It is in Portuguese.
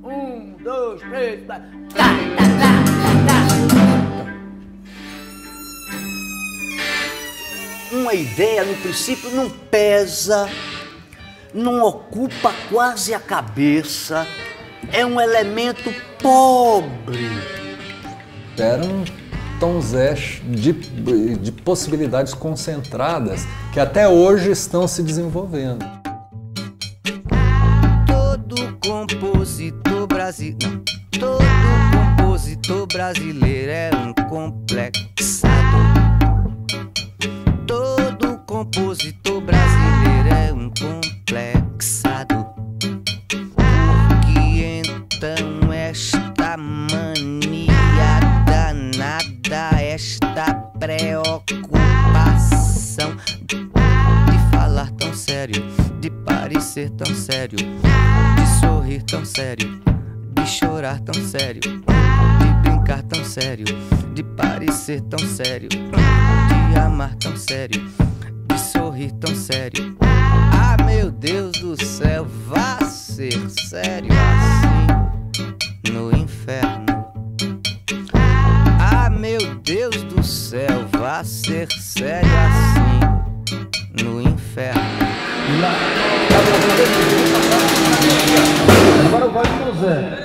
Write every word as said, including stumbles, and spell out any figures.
Um, dois, três, quatro. Tá, tá, tá, tá. Uma ideia, no princípio, não pesa, não ocupa quase a cabeça, é um elemento pobre. Era um Tom Zé de, de possibilidades concentradas que até hoje estão se desenvolvendo. Todo compositor brasileiro, todo compositor brasileiro é um complexado. Todo compositor brasileiro é um complexado. Porque então esta mania danada, esta preocupação de falar tão sério, de parecer tão sério, de sorrir tão sério, de chorar tão sério, de brincar tão sério, de parecer tão sério, de amar tão sério, de sorrir tão sério. Ah, meu Deus do céu, vá ser sério assim no inferno. Ah, meu Deus do céu, vá ser sério assim no inferno. Agora vai com o Zé.